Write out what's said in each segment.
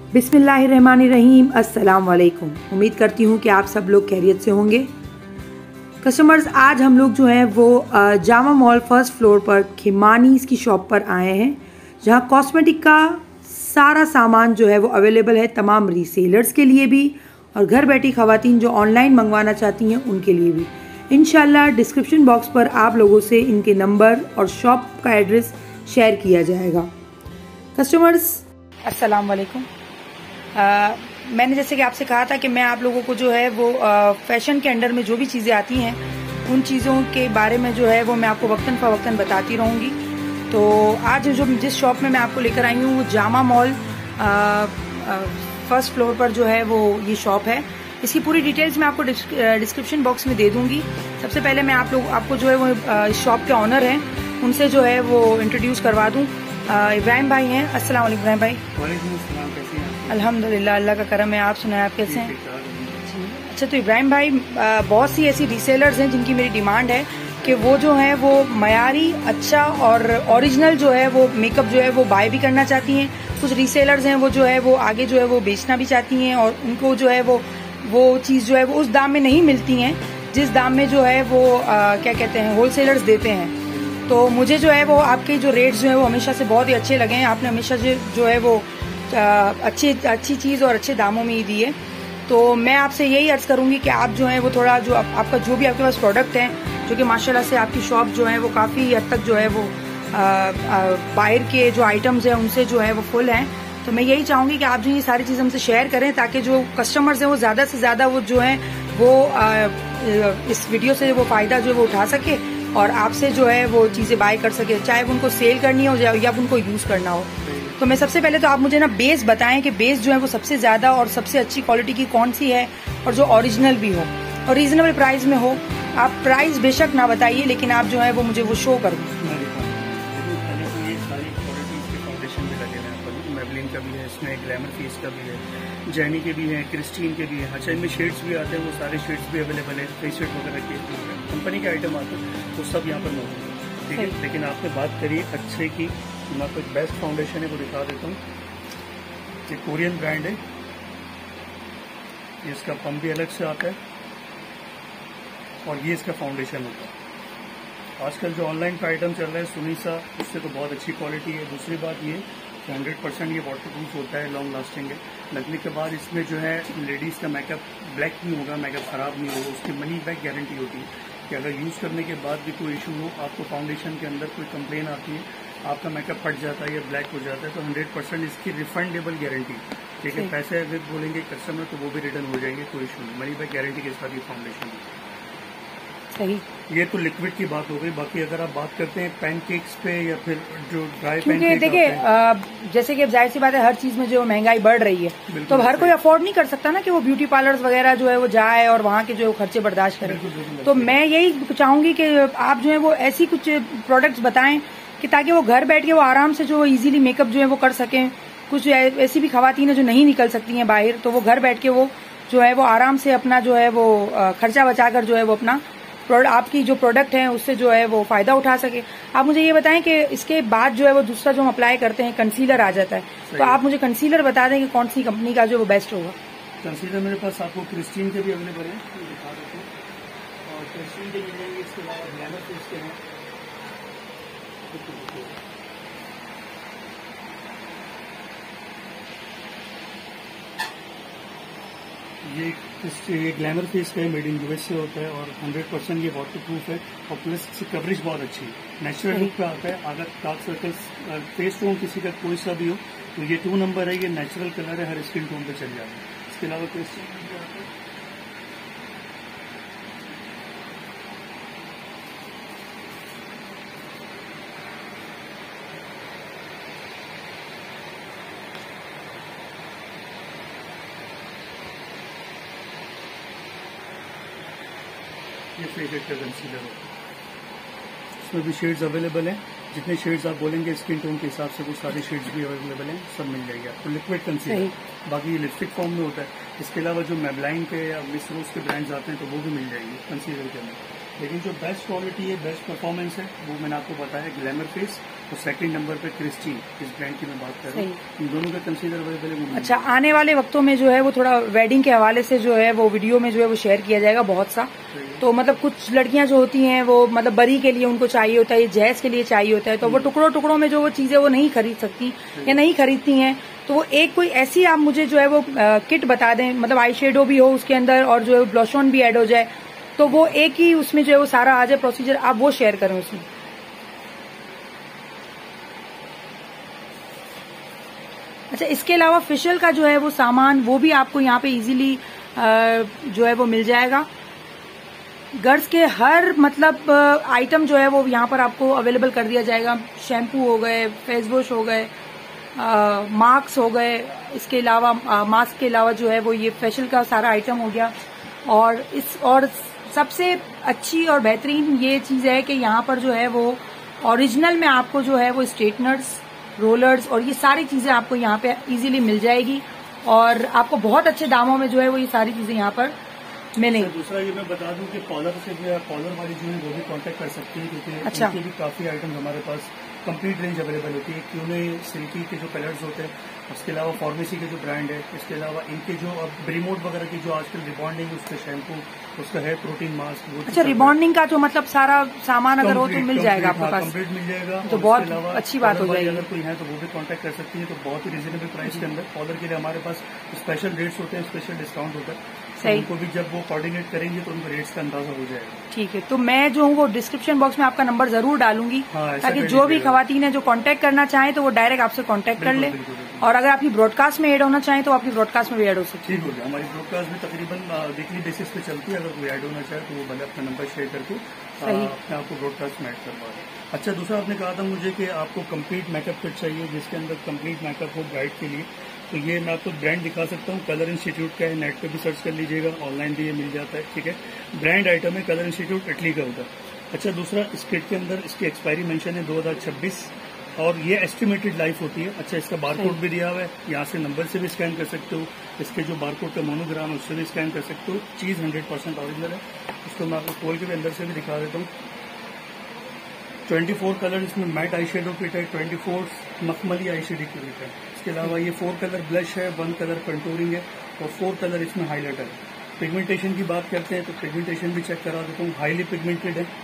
बिस्मिल्लाहिर्रहमानिर्रहीम। अस्सलाम वालेकुम। उम्मीद करती हूँ कि आप सब लोग खैरियत से होंगे। कस्टमर्स, आज हम लोग जो है वो जामा मॉल फर्स्ट फ्लोर पर खिमानीस की शॉप पर आए हैं, जहाँ कॉस्मेटिक का सारा सामान जो है वो अवेलेबल है, तमाम रीसेलर्स के लिए भी और घर बैठी ख़वातीन जो ऑनलाइन मंगवाना चाहती हैं उनके लिए भी। इंशाल्लाह डिस्क्रिप्शन बॉक्स पर आप लोगों से इनके नंबर और शॉप का एड्रेस शेयर किया जाएगा। कस्टमर्स, अस्सलाम वालेकुम। मैंने जैसे कि आपसे कहा था कि मैं आप लोगों को जो है वो फैशन के अंडर में जो भी चीज़ें आती हैं उन चीज़ों के बारे में जो है वो मैं आपको वक्तन फ़वक्तन बताती रहूँगी। तो आज जो जिस शॉप में मैं आपको लेकर आई हूँ वो जामा मॉल फर्स्ट फ्लोर पर जो है वो ये शॉप है। इसकी पूरी डिटेल्स मैं आपको डिस्क्रिप्शन बॉक्स में दे दूँगी। सबसे पहले मैं आपको जो है वो शॉप के ऑनर हैं उनसे जो है वो इंट्रोड्यूस करवा दूँ। इब्राहिम भाई हैं। अस्सलाम वालेकुम इब्राहिम भाई। वालेकुम अस्सलाम, कैसे हैं? अल्हम्दुलिल्लाह, अल्लाह का करम है। आप सुनाए, आप कैसे हैं? अच्छा, तो इब्राहिम भाई, बहुत सी ऐसी रीसेलर्स हैं जिनकी मेरी डिमांड है कि वो जो है वो मयारी अच्छा और ओरिजिनल जो है वो मेकअप जो है वो बाय भी करना चाहती हैं। कुछ रीसेलर्स हैं वो जो है वो आगे जो है वो बेचना भी चाहती हैं और उनको जो है वो चीज़ जो है वो उस दाम में नहीं मिलती हैं जिस दाम में जो है वो क्या कहते हैं होलसेलर्स देते हैं। तो मुझे जो है वो आपके जो रेट्स जो है वो हमेशा से बहुत ही अच्छे लगे हैं। आपने हमेशा जो है वो अच्छी चीज़ और अच्छे दामों में ही दी है। तो मैं आपसे यही अर्ज करूंगी कि आप जो है वो थोड़ा जो आपका जो भी आपके पास प्रोडक्ट है, जो कि माशाल्लाह से आपकी शॉप जो है वो काफ़ी हद तक जो है वो बाहर के जो आइटम्स हैं उनसे जो है वो फुल हैं। तो मैं यही चाहूँगी कि आप जो ये सारी चीज़ हमसे शेयर करें ताकि जो कस्टमर्स हैं वो ज़्यादा से ज़्यादा वो जो है वो इस वीडियो से वो फ़ायदा जो है वो उठा सके और आपसे जो है वो चीज़ें बाय कर सके, चाहे वो उनको सेल करनी हो या उनको यूज़ करना हो। तो मैं सबसे पहले तो आप मुझे ना बेस बताएं कि बेस जो है वो सबसे ज़्यादा और सबसे अच्छी क्वालिटी की कौन सी है और जो ओरिजिनल भी हो और रीजनेबल प्राइस में हो। आप प्राइस बेशक ना बताइए, लेकिन आप जो है वो मुझे वो शो कर दो। मेबलिन का भी है, इसमें ग्लैमर फेस का भी है, जैनी के भी है, क्रिस्टीन के भी है। अच्छा, इनमें शेड्स भी आते हैं, वो सारे शेड्स भी अवेलेबल है। फेस शेड वगैरह के कंपनी के आइटम आते हैं तो सब यहाँ पर मौजूद है, ठीक है। लेकिन आपने बात करी अच्छे की, मैं आपको एक बेस्ट फाउंडेशन है वो दिखा देता हूँ। ये कोरियन ब्रांड है, इसका पम्प भी अलग से आता है और ये इसका फाउंडेशन होता है। आजकल जो ऑनलाइन का आइटम चल रहा है सुनीसा, उससे तो बहुत अच्छी क्वालिटी है। दूसरी बात ये 100% ये वाटरप्रूफ होता है, लॉन्ग लास्टिंग है। लगने के बाद इसमें जो है लेडीज़ का मेकअप ब्लैक नहीं होगा, मेकअप ख़राब नहीं होगा। उसकी मनी बैक गारंटी होती है कि अगर यूज़ करने के बाद भी कोई इशू हो, आपको फाउंडेशन के अंदर कोई कंप्लेन आती है, आपका मेकअप फट जाता है या ब्लैक हो जाता है, तो 100% इसकी रिफंडेबल गारंटी, ठीक है। पैसे अगर बोलेंगे कस्टमर तो वो भी रिटर्न हो जाएंगे, कोई इशू नहीं। मनी बैक गारंटी के साथ ये फाउंडेशन है। सही, ये तो लिक्विड की बात हो गई। बाकी अगर आप बात करते हैं पैनकेक्स पे या फिर जो ड्राई क्योंकि पैनकेक, देखिए जैसे कि अब जाहिर सी बात है हर चीज में जो महंगाई बढ़ रही है तो हर कोई अफोर्ड नहीं कर सकता ना कि वो ब्यूटी पार्लर्स वगैरह जो है वो जाए और वहाँ के जो खर्चे बर्दाश्त करे। तो मैं यही चाहूंगी कि आप जो है वो ऐसी कुछ प्रोडक्ट्स बताएं कि ताकि वो घर बैठ के वो आराम से जो इजीली मेकअप जो है वो कर सकें। कुछ ऐसी भी खवातीन है जो नहीं निकल सकती हैं बाहर, तो वो घर बैठ के वो जो है वो आराम से अपना जो है वो खर्चा बचाकर जो है वो अपना आपकी जो प्रोडक्ट है उससे जो है वो फायदा उठा सके। आप मुझे ये बताएं कि इसके बाद जो है वो दूसरा जो हम अप्लाई करते हैं कंसीलर आ जाता है, तो आप मुझे कंसीलर बता दें कि कौन सी कंपनी का जो वो बेस्ट होगा। कंसीलर मेरे पास आपको क्रिस्टीन के भी अवेलेबल है, दिखा देते हैं। और क्रिस्टीन के मिल जाएंगे, इसके अलावा ग्लैमर फेस के हैं। ये ग्लैमर फेस का है, मेड इन यूएस से होता है और 100% ये वाटरप्रूफ है और प्लस इसकी कवरेज बहुत अच्छी है। नेचुरल लुक पे आता है। अगर डार्क सर्कल्स फेस टोन किसी का कोई सा भी हो तो ये 2 नंबर है, ये नेचुरल कलर है, हर स्किन टोन पे चल जाता है। इसके अलावा क्रिस्टीन भी आता है। ये फेवरेट का कंसीलर होता है। इसमें भी शेड्स अवेलेबल हैं। जितने शेड्स आप बोलेंगे स्किन टोन के हिसाब से वो सारे शेड्स भी अवेलेबल हैं, सब मिल जाएगी आपको। लिक्विड कंसीलर, बाकी ये लिपस्टिक फॉर्म में होता है। इसके अलावा जो मेबलाइन के या मिस रोज के ब्रांड्स आते हैं तो वो भी मिल जाएंगे कंसीलर के अंदर। लेकिन जो बेस्ट क्वालिटी है, बेस्ट परफॉर्मेंस है, वो मैंने आपको बताया ग्लैमर फेस, और सेकंड नंबर पे क्रिस्टीन, इस ब्रांड की मैं बात कर रहा हूँ। इन दोनों का कंसीडर अवेलेबल है। अच्छा, आने वाले वक्तों में जो है वो थोड़ा वेडिंग के हवाले से जो है वो वीडियो में जो है वो शेयर किया जाएगा बहुत सा। तो मतलब कुछ लड़कियां जो होती हैं वो मतलब बरी के लिए उनको चाहिए होता है, जैज के लिए चाहिए होता है, तो वो टुकड़ों टुकड़ों में जो वो चीजें वो नहीं खरीद सकती या नहीं खरीदती हैं, तो वो एक कोई ऐसी आप मुझे जो है वो किट बता दें, मतलब आई शेडो भी हो उसके अंदर और जो है ब्लश ऑन भी ऐड हो जाए, तो वो एक ही उसमें जो है वो सारा आ जाए प्रोसीजर, आप वो शेयर करें उसमें। अच्छा, इसके अलावा फेशियल का जो है वो सामान वो भी आपको यहाँ पे इजीली जो है वो मिल जाएगा। गर्ल्स के हर मतलब आइटम जो है वो यहाँ पर आपको अवेलेबल कर दिया जाएगा। शैम्पू हो गए, फेस वॉश हो गए, मास्क हो गए, इसके अलावा मास्क के अलावा जो है वो ये फेशियल का सारा आइटम हो गया। और सबसे अच्छी और बेहतरीन ये चीज है कि यहाँ पर जो है वो ओरिजिनल में आपको जो है वो स्ट्रेटनर्स, रोलर्स और ये सारी चीजें आपको यहाँ पे इजीली मिल जाएगी और आपको बहुत अच्छे दामों में जो है वो ये सारी चीजें यहाँ पर मिलेंगी। दूसरा ये मैं बता दूं कि कॉलर से जो कॉलर वाली जो है वो भी कांटेक्ट कर सकती है, क्योंकि अच्छा, उनके भी काफी आइटम हमारे पास कंप्लीट रेंज अवेलेबल होती है। क्योंकि सिल्की के जो कलर्स होते हैं, उसके अलावा फार्मेसी के जो ब्रांड है, इसके अलावा इनके जो अब ब्रीमोड वगैरह की जो आजकल रिबॉन्डिंग, उसका शैम्पू, उसका हेयर प्रोटीन मास्क, वो अच्छा रिबॉन्डिंग का जो मतलब सारा सामान अगर हो तो मिल जाएगा आपके पास, कंप्लीट मिल जाएगा। तो बहुत अच्छी बात हो जाएगी। अगर कोई है तो वो भी कांटेक्ट कर सकती है, तो बहुत ही रिजनेबल प्राइस के अंदर कॉलर के लिए हमारे पास स्पेशल रेट्स होते हैं, स्पेशल डिस्काउंट होता है। सही, उनको भी जब वो कोऑर्डिनेट करेंगे तो उनको रेट्स का अंदाजा हो जाएगा। ठीक है, तो मैं जो हूँ वो डिस्क्रिप्शन बॉक्स में आपका नंबर जरूर डालूंगी, ताकि जो भी खवातीन है जो कांटेक्ट करना चाहें तो वो डायरेक्ट आपसे कांटेक्ट कर ले, और अगर आपकी ब्रॉडकास्ट में ऐड होना चाहें तो आपकी ब्रॉडकास्ट में भी ऐड हो सकती है। ठीक हो गया, हमारी ब्रॉडकास्ट में तकरीबन वीकली बेसिस पे चलती है। अगर कोई ऐड होना चाहे तो वो भले अपना नंबर शेयर करके अपने आपको ब्रॉडकास्ट में ऐड करवा दें। अच्छा, दूसरा आपने कहा था मुझे कि आपको कंप्लीट मेकअप किट चाहिए जिसके अंदर कंप्लीट मेकअप हो ब्राइड के लिए, तो ये मैं आपको ब्रांड दिखा सकता हूँ। कलर इंस्टीट्यूट का है, नेट पे भी सर्च कर लीजिएगा, ऑनलाइन भी ये मिल जाता है। ठीक है, ब्रांड आइटम है, कलर इंस्टीट्यूट इटली का होता है। अच्छा, दूसरा इस किट के अंदर इसकी एक्सपायरी मेंशन है 2026 और ये एस्टिमेटेड लाइफ होती है। अच्छा, इसका बारकोड भी दिया हुआ है, यहाँ से नंबर से भी स्कैन कर सकते हो, इसके जो बारकोड का मोनोग्राम है उससे भी स्कैन कर सकते हो। चीज 100% ओरिजिनल है। इसको मैं आपको खोल के भी अंदर से भी दिखा देता हूँ। 24 कलर इसमें मैट आई शेडो किट है, 24 मखमली आई शेडो किट है। इसके अलावा ये 4 कलर ब्लश है, 1 कलर कंटूरिंग है और 4 कलर इसमें हाईलाइटर है। पिगमेंटेशन की बात करते हैं तो पिगमेंटेशन भी चेक करा देता हूँ। हाईली पिगमेंटेड है,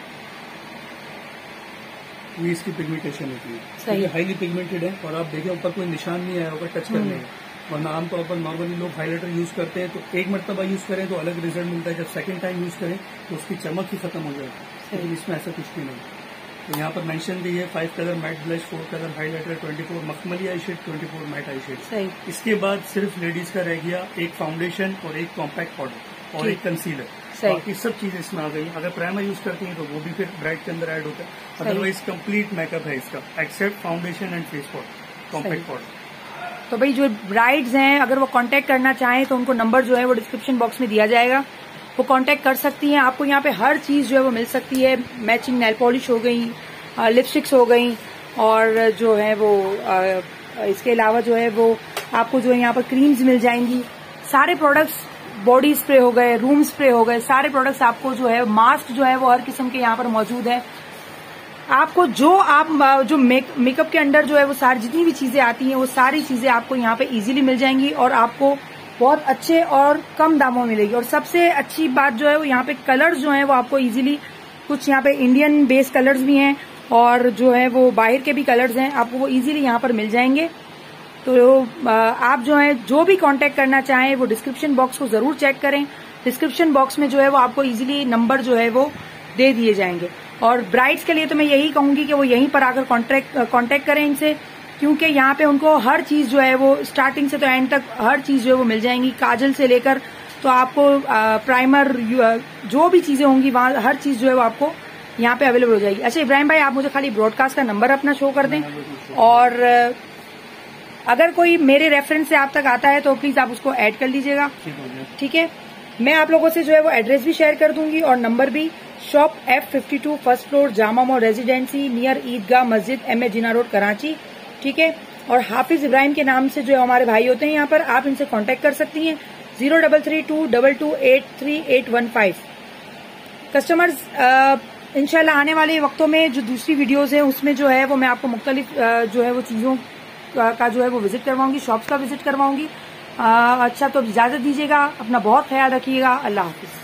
ये इसकी पिगमेंटेशन होती है, हाईली पिगमेंटेड है। और आप देखें ऊपर कोई निशान नहीं आया होगा टच करने का, वरना आमतौर पर नॉर्मली लोग हाईलाइटर यूज करते हैं तो एक मरतबा यूज करें तो अलग रिजल्ट मिलता है, जब सेकंड टाइम यूज करें तो उसकी चमक ही खत्म हो जाती है। लेकिन इसमें ऐसा कुछ भी नहीं। तो यहाँ पर मेंशन भी है 5 colour matte blush, 4 colour highlighter, 24 मखमली eye shade, 24 matte eye shade. इसके बाद सिर्फ लेडीज का रह गया एक फाउंडेशन और एक कॉम्पैक्ट पाउडर और एक कंसीलर। बाकी सब चीजें इसमें आ गई। अगर प्राइमर यूज करती हैं तो वो भी फिर ब्राइड के अंदर ऐड होता है। अदरवाइज कंप्लीट मेकअप है इसका, except foundation and face powder, compact powder. तो भाई जो ब्राइड्स हैं अगर वो कांटेक्ट करना चाहें तो उनको नंबर जो है वो डिस्क्रिप्शन बॉक्स में दिया जाएगा, वो कांटेक्ट कर सकती हैं। आपको यहाँ पे हर चीज जो है वो मिल सकती है। मैचिंग नेल पॉलिश हो गई, लिपस्टिक्स हो गई, और जो है वो इसके अलावा जो है वो आपको जो है यहाँ पर क्रीम्स मिल जाएंगी। सारे प्रोडक्ट्स, बॉडी स्प्रे हो गए, रूम स्प्रे हो गए, सारे प्रोडक्ट्स आपको जो है, मास्क जो है वो हर किस्म के यहाँ पर मौजूद है। आपको जो आप जो मेकअप के अंदर जो है वो सारी जितनी भी चीजें आती हैं वो सारी चीजें आपको यहाँ पे इजीली मिल जाएंगी और आपको बहुत अच्छे और कम दामों में मिलेगी। और सबसे अच्छी बात जो है वो यहाँ पे कलर्स जो है वो आपको इजीली, कुछ यहाँ पे इंडियन बेस्ड कलर्स भी हैं और जो है वो बाहर के भी कलर्स हैं, आपको वो इजीली यहाँ पर मिल जाएंगे। तो आप जो है जो भी कांटेक्ट करना चाहें वो डिस्क्रिप्शन बॉक्स को जरूर चेक करें। डिस्क्रिप्शन बॉक्स में जो है वो आपको इजीली नंबर जो है वो दे दिए जाएंगे। और ब्राइड्स के लिए तो मैं यही कहूंगी कि वो यहीं पर आकर कांटेक्ट करें इनसे, क्योंकि यहाँ पे उनको हर चीज जो है वो स्टार्टिंग से तो एंड तक हर चीज जो है वो मिल जाएंगी। काजल से लेकर तो आपको प्राइमर, जो भी चीजें होंगी वहां हर चीज जो है वो आपको यहाँ पे अवेलेबल हो जाएगी। अच्छा इब्राहिम भाई, आप मुझे खाली ब्रॉडकास्ट का नंबर अपना शो कर दें, और अगर कोई मेरे रेफरेंस से आप तक आता है तो प्लीज आप उसको ऐड कर लीजिएगा। ठीक है, मैं आप लोगों से जो है वो एड्रेस भी शेयर कर दूंगी और नंबर भी। Shop F52 first floor, Jama mall residency, near Idgah Masjid, MA जिना रोड, कराची। ठीक है, और हाफिज इब्राहिम के नाम से जो हमारे भाई होते हैं यहाँ पर, आप इनसे कांटेक्ट कर सकती हैं 033222833815। कस्टमर्स इंशाल्लाह आने वाले वक्तों में जो दूसरी वीडियोस हैं उसमें जो है वो मैं आपको मुख्तलिफ जो है वो चीज़ों का जो है वो विजिट करवाऊंगी, शॉप्स का विजिट करवाऊंगी। अच्छा, तो इजाज़त दीजिएगा, अपना बहुत ख्याल रखिएगा। अल्लाह हाफिज़।